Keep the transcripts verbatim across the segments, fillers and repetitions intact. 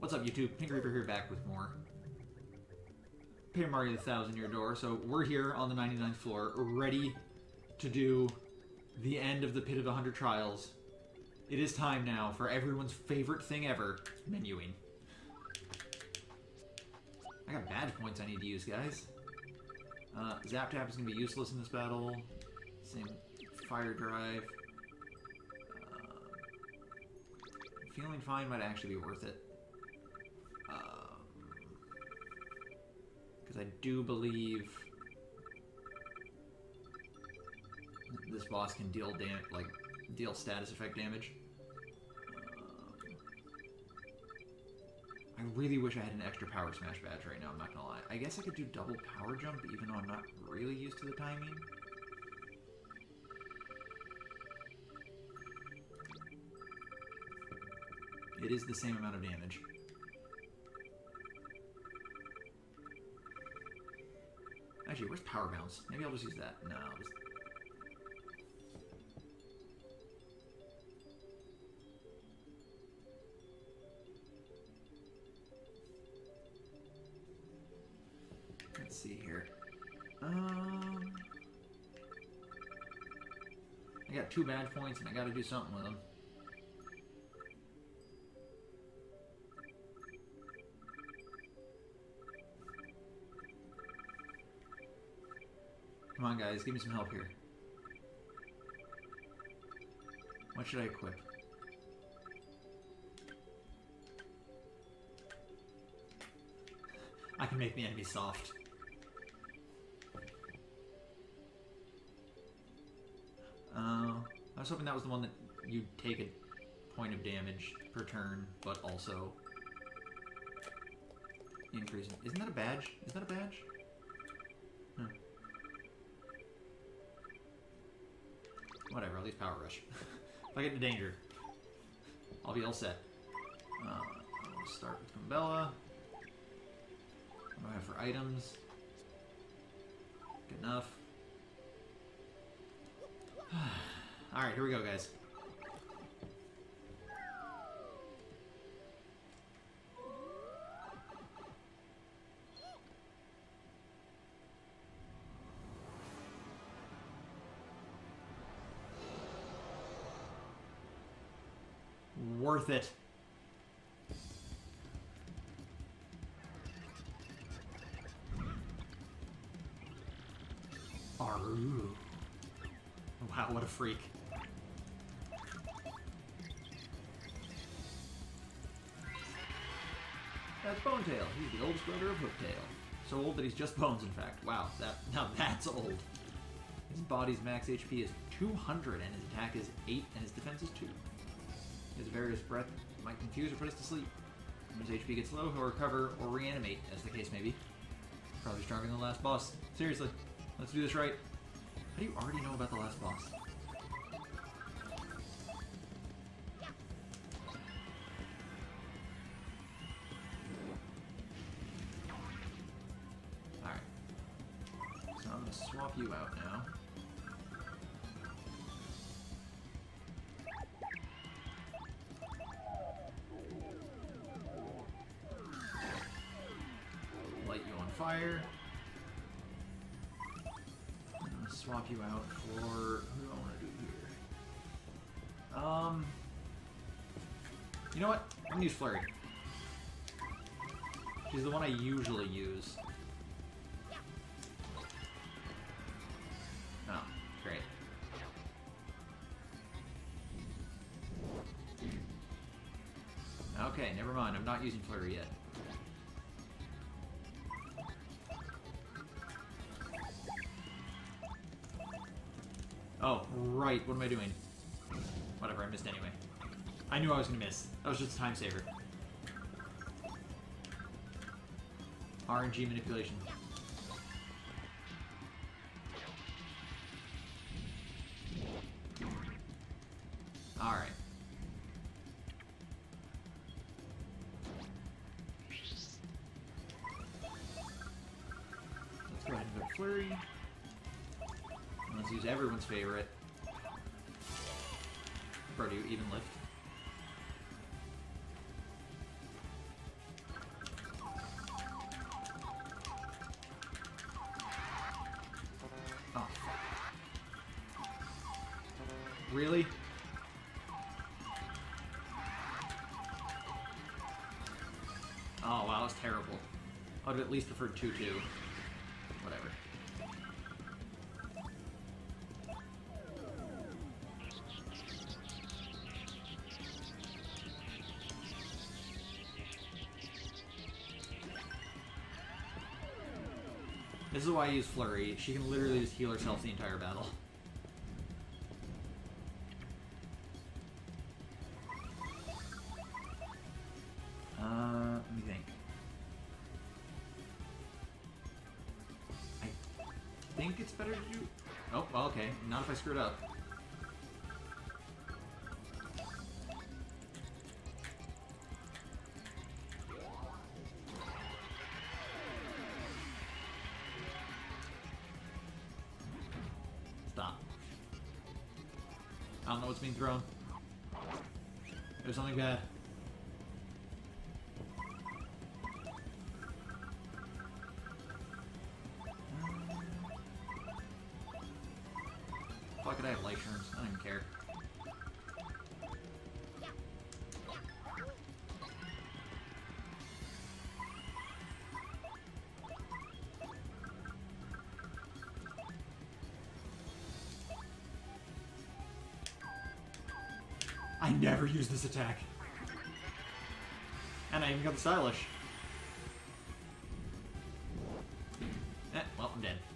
What's up, YouTube? Pink Reaper here, back with more Paper Mario the Thousand Year Door. So we're here on the ninety-ninth floor, ready to do the end of the Pit of the Hundred Trials. It is time now for everyone's favorite thing ever, menuing. I got badge points I need to use, guys. Uh, Zap Tap is going to be useless in this battle. Same Fire Drive. Uh, Feeling Fine might actually be worth it. Because I do believe this boss can deal dam like deal status effect damage. Um, I really wish I had an extra Power Smash badge right now, I'm not gonna lie. I guess I could do double Power Jump, even though I'm not really used to the timing. It is the same amount of damage. Actually, where's Power Bounce? Maybe I'll just use that. No, I'll just... Let's see here. Um... I got two bad points and I gotta do something with them. Come on, guys, give me some help here. What should I equip? I can make the enemy soft. Uh, I was hoping that was the one that you'd take a point of damage per turn, but also increase. Isn't that a badge? Is that a badge? No. Whatever, at least Power Rush. If I get into danger, I'll be all set. Uh, I'll start with Kumbella. What do I have for items? Good enough. Alright, here we go, guys. Worth it. Aru. Wow, what a freak. That's Bonetail. He's the oldest brother of Hooktail. So old that he's just bones, in fact. Wow, that now that's old. His body's max H P is two hundred, and his attack is eight, and his defense is two. His various breath might confuse or put us to sleep. When his H P gets low, he'll recover or reanimate, as the case may be. Probably stronger than the last boss. Seriously, let's do this right. How do you already know about the last boss? Alright. So I'm going to swap you out now. Fire. I'm gonna swap you out for who do I want to do here? Um, you know what? I'm gonna use Flurry. She's the one I usually use. Oh, great. Okay, never mind. I'm not using Flurry yet. Oh, right. What am I doing? Whatever, I missed anyway. I knew I was going to miss. That was just a time saver. R N G manipulation. Alright. Let's go ahead and go Flurry. Let's use everyone's favorite. Or do even lift. Really? Oh, wow, that was terrible. I would have at least preferred two two. Whatever. This is why I use Flurry. She can literally just heal herself the entire battle. Uh, let me think. I think it's better to do... Oh, well, okay. Not if I screw it up. Stop. I don't know what's being thrown. There's something bad. Fuck it, I have life shrooms. I don't even care. I never use this attack. And I even got the stylish. Eh, well, I'm dead.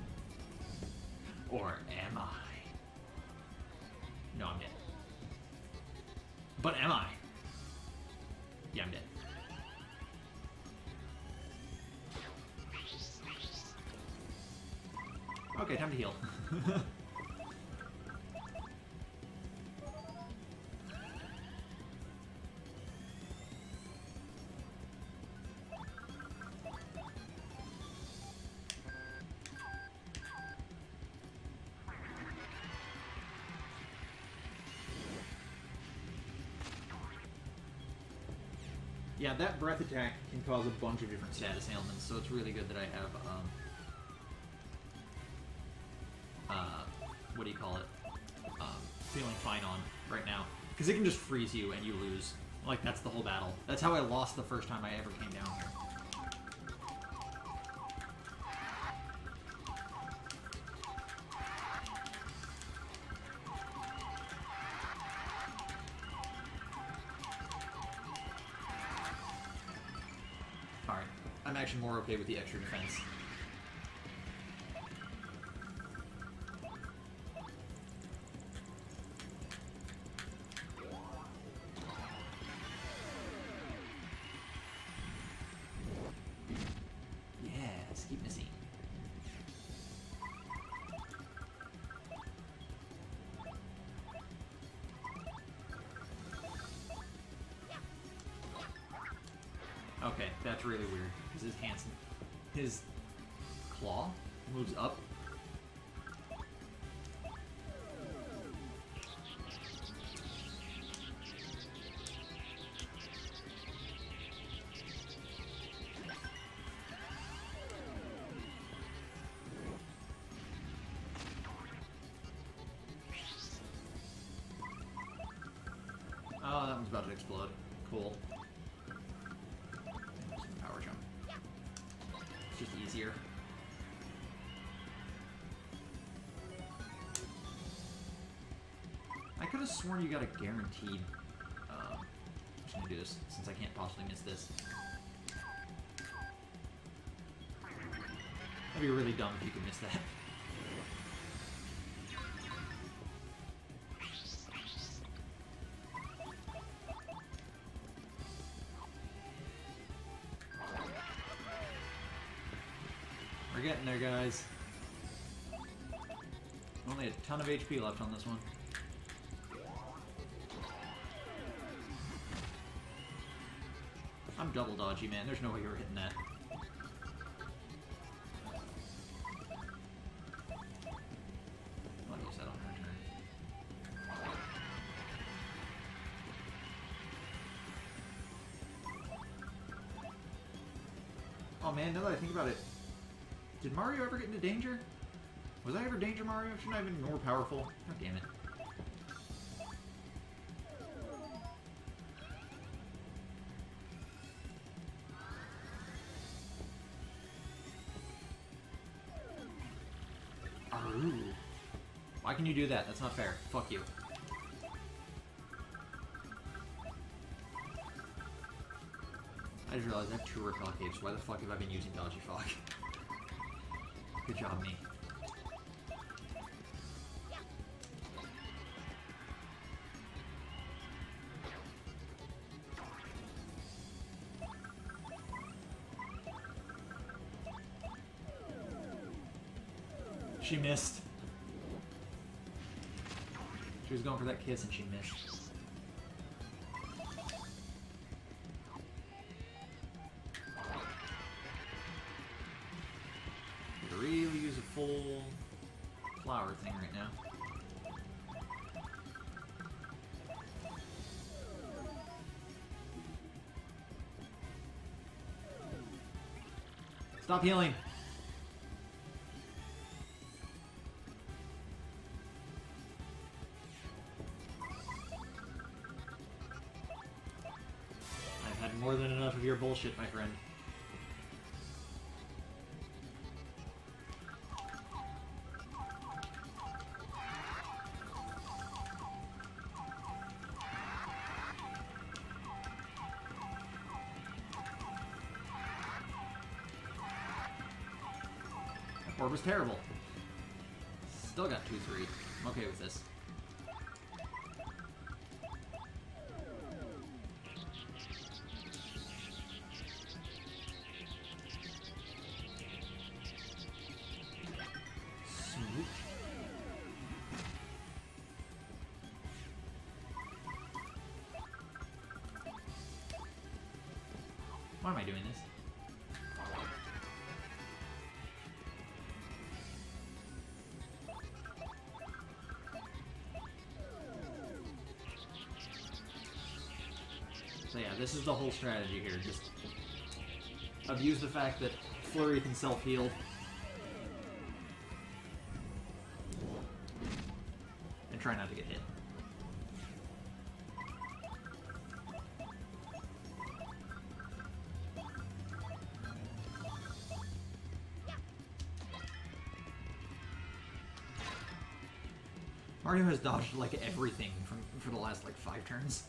Or am I? No, I'm dead. But am I? Yeah, I'm dead. Okay, time to heal. Yeah, that breath attack can cause a bunch of different status ailments, so it's really good that I have, um... Uh, what do you call it? Um, feeling fine on right now. Because it can just freeze you and you lose. Like, that's the whole battle. That's how I lost the first time I ever came down here. Alright, I'm actually more okay with the extra defense. Yes, keep missing. Okay, that's really weird, because his hands, his claw moves up. Oh, that one's about to explode. Cool. Power jump. It's just easier. I could have sworn you got a guaranteed... Um, I'm just gonna do this, since I can't possibly miss this. That'd be really dumb if you could miss that. We're getting there, guys. Only a ton of H P left on this one. I'm double dodgy, man. There's no way you were hitting that. I'll use that on her turn. Oh man, now that I think about it, did Mario ever get into danger? Was I ever Danger Mario? Shouldn't I have been more powerful? God damn it. Why can you do that? That's not fair. Fuck you. I just realized I have two Repel Capes. Why the fuck have I been using Dodgy Fog? Good job, me. She missed. She was going for that kiss and she missed. Could really use a full flower thing right now. Stop healing. More than enough of your bullshit, my friend. That orb was terrible. Still got two three. I'm okay with this. Why am I doing this? So yeah, this is the whole strategy here. Just abuse the fact that Flurry can self-heal. And try not to get hit. Mario has dodged like everything from for the last like five turns.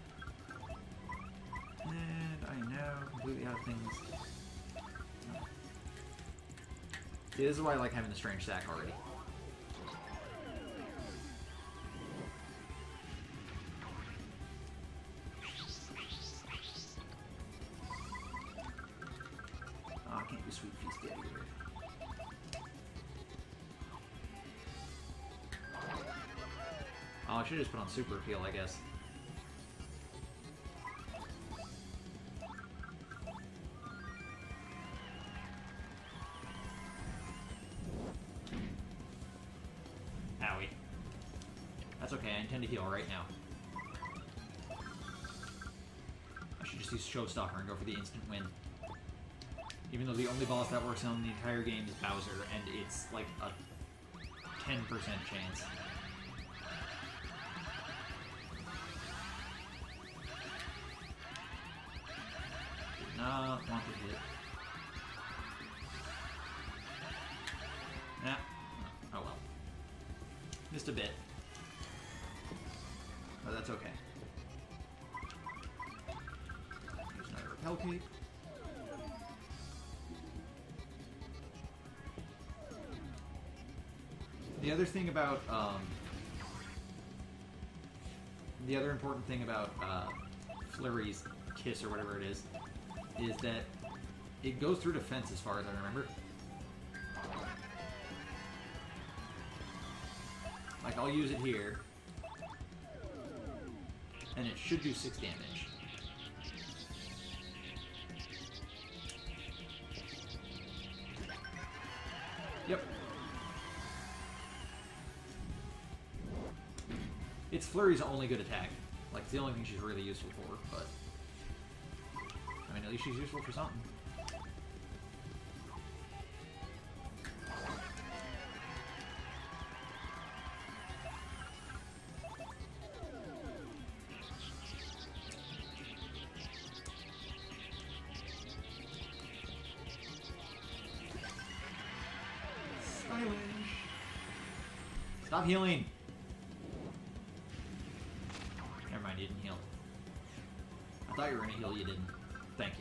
And I am now completely out of things. No. See, this is why I like having the strange sack already. Oh, I can't do Sweet Feast yet either. Oh, I should have just put on Super Appeal, I guess. Owie. That's okay, I intend to heal right now. I should just use Showstopper and go for the instant win. Even though the only boss that works on the entire game is Bowser, and it's like a ten percent chance. Not want to hit. Nah. Oh well. Missed a bit. But that's okay. Use another Repel Cape. The other thing about, um... the other important thing about, uh, Flurry's Kiss, or whatever it is, is that it goes through defense as far as I remember. Like, I'll use it here, and it should do six damage. Yep. It's Flurry's only good attack. Like, it's the only thing she's really useful for, but... I mean, at least she's useful for something. Stylish. Stop healing! Never mind, you didn't heal. I thought you were gonna heal, you didn't. Thank you.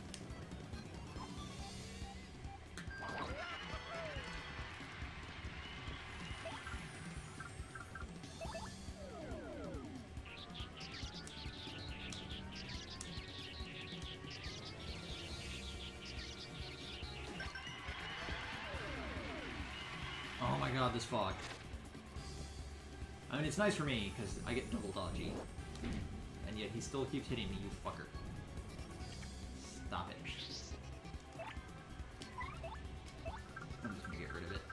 Oh my god, this fog. I mean, it's nice for me, because I get double dodgy. And yet he still keeps hitting me, you fucker. Stop it. I'm just gonna get rid of it.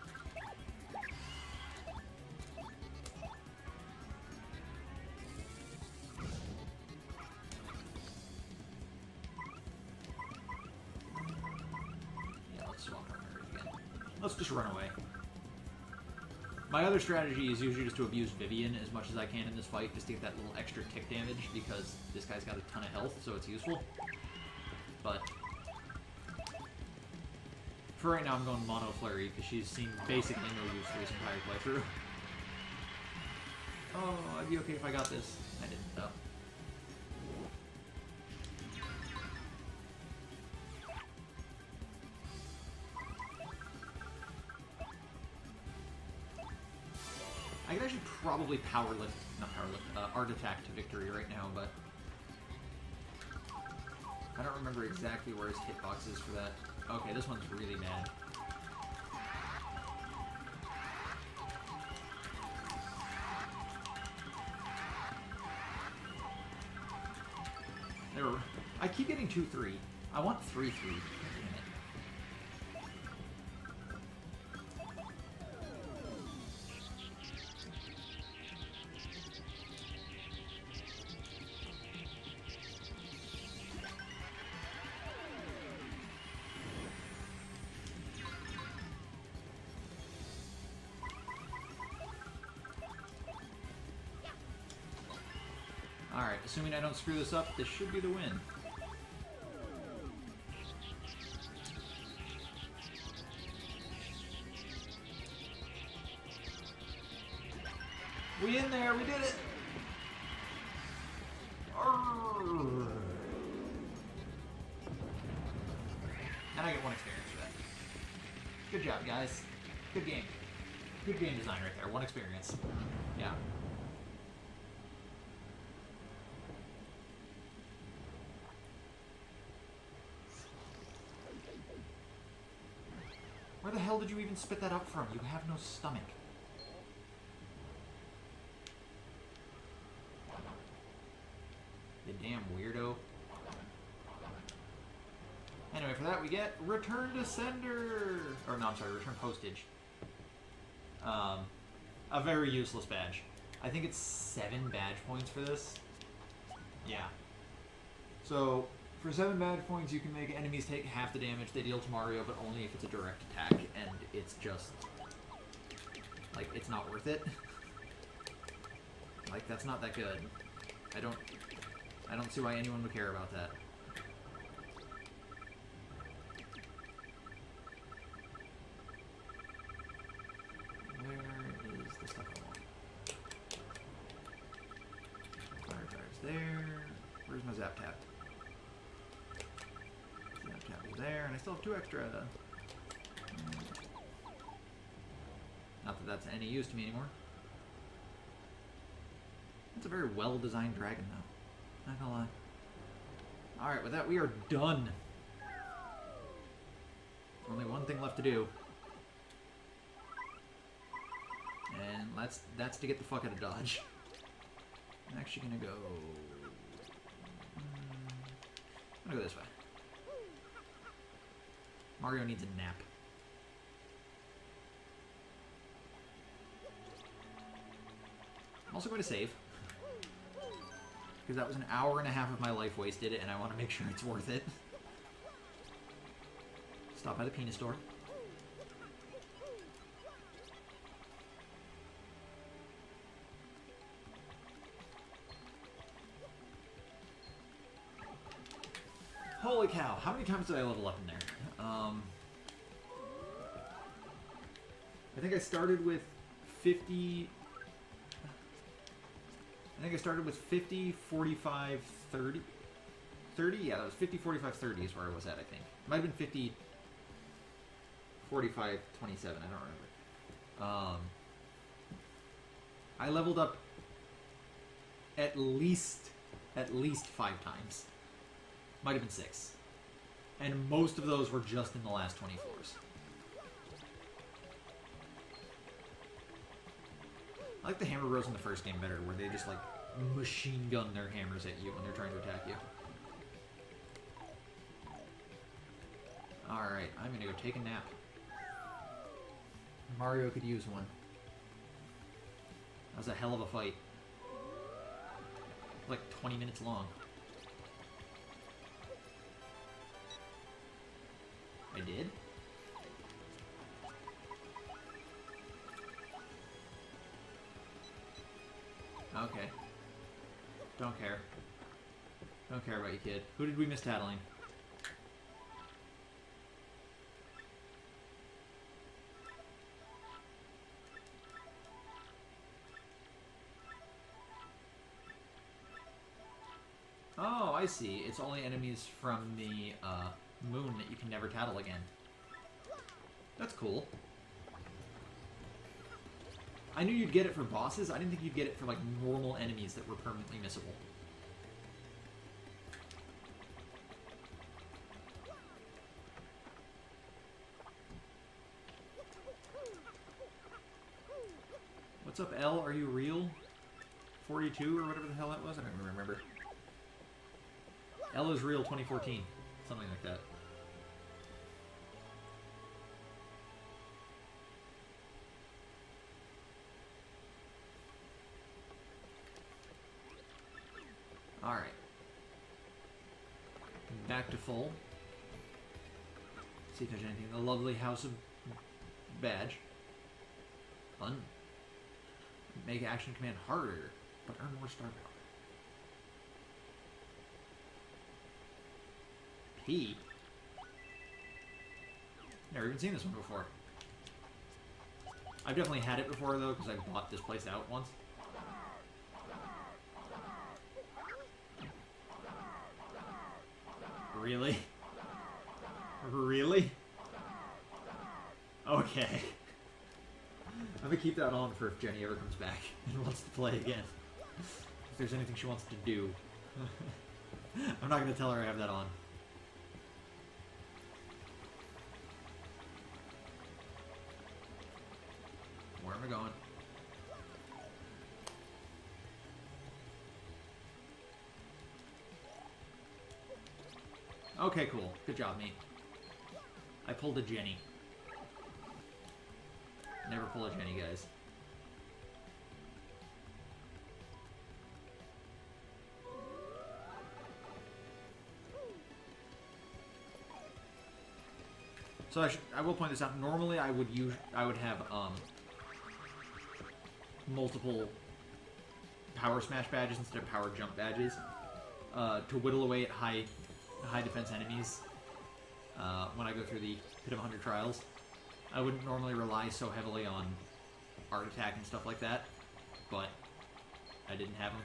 Yeah, let's swap partners again. Let's just run away. My other strategy is usually just to abuse Vivian as much as I can in this fight, just to get that little extra tick damage, because this guy's got a ton of health, so it's useful. But for right now, I'm going Mono Flurry, because she's seen basically no use for this entire playthrough. Oh, I'd be okay if I got this. I didn't, though. I could actually probably power lift, not power lift, uh, art attack to victory right now, but I don't remember exactly where his hitbox is for that. Okay, this one's really bad. There, I keep getting two three. I want three three. Damn it. Alright, assuming I don't screw this up, this should be the win. We in there, we did it! Arrgh. And I get one experience for that. Good job, guys. Good game. Good game design right there. One experience. Yeah. Where the hell did you even spit that up from? You have no stomach. You damn weirdo. Anyway, for that we get Return to Sender! Or no, I'm sorry, Return Postage. Um, a very useless badge. I think it's seven badge points for this. Yeah. So, for seven badge points, you can make enemies take half the damage they deal to Mario, but only if it's a direct attack, and it's just... like, it's not worth it. Like, that's not that good. I don't... I don't see why anyone would care about that. Where is the stuff I want? Fire drive's there. Where's my Zap Tap? Zap Tap is there, and I still have two extra. Not that that's any use to me anymore. It's a very well-designed dragon, though. Not gonna lie. Alright, with that, we are done. Only one thing left to do. And that's, that's to get the fuck out of Dodge. I'm actually gonna go... I'm gonna go this way. Mario needs a nap. I'm also going to save. Because that was an hour and a half of my life wasted, and I want to make sure it's worth it. Stop by the penis store. Holy cow, how many times did I level up in there? Um, I think I started with fifty... I think I started with fifty, forty-five, thirty. thirty? Yeah, that was fifty, forty-five, thirty is where I was at, I think. It might have been fifty, forty-five, twenty-seven. I don't remember. Um, I leveled up at least, at least five times. Might have been six. And most of those were just in the last twenty floors. I like the hammer bros in the first game better, where they just like machine gun their hammers at you when they're trying to attack you. Alright, I'm gonna go take a nap. Mario could use one. That was a hell of a fight. Like twenty minutes long. I did? Okay. Don't care. Don't care about you, kid. Who did we miss tattling? Oh, I see. It's only enemies from the uh, moon that you can never tattle again. That's cool. I knew you'd get it for bosses. I didn't think you'd get it for, like, normal enemies that were permanently missable. What's up, L? Are you real? forty-two or whatever the hell that was? I don't even remember. L is real twenty fourteen. Something like that. Alright. Back to full. See if there's anything. The lovely House of Badge. Fun. Make action command harder, but earn more star power. P? Never even seen this one before. I've definitely had it before, though, because I bought this place out once. Really? Really? Okay. I'm gonna keep that on for if Jenny ever comes back and wants to play again. If there's anything she wants to do. I'm not gonna tell her I have that on. Where am I going? Okay, cool. Good job, mate. I pulled a Jenny. Never pull a Jenny, guys. So I should, I will point this out. Normally, I would use, I would have um, multiple power smash badges instead of power jump badges uh, to whittle away at high, high defense enemies. Uh, when I go through the Pit of a Hundred Trials, I wouldn't normally rely so heavily on art attack and stuff like that, but I didn't have them.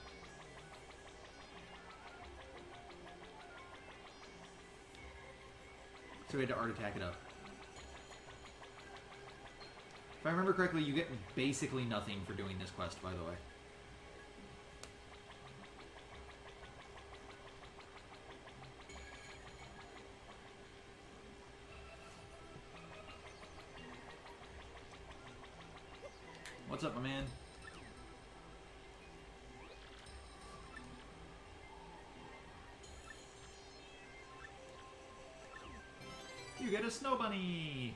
So we had to art attack it up. If I remember correctly, you get basically nothing for doing this quest, by the way. What's up, my man? You get a snow bunny!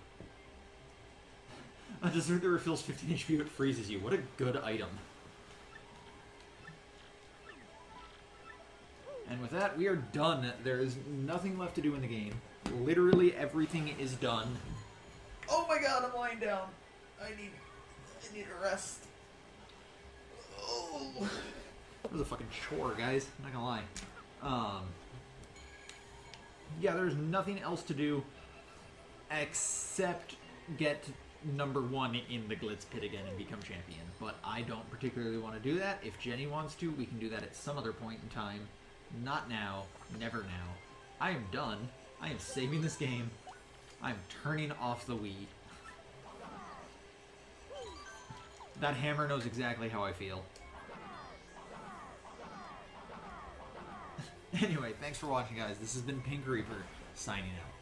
A dessert that refills fifteen H P but freezes you. What a good item. And with that, we are done. There is nothing left to do in the game. Literally everything is done. Oh my god, I'm lying down. I need... I need a rest. Oh. That was a fucking chore, guys. I'm not gonna lie. Um, yeah, there's nothing else to do except get number one in the Glitz pit again and become champion. But I don't particularly want to do that. If Jenny wants to, we can do that at some other point in time. Not now. Never now. I am done. I am saving this game. I am turning off the Wii. That hammer knows exactly how I feel. Anyway, thanks for watching, guys. This has been Pink Reaper, signing out.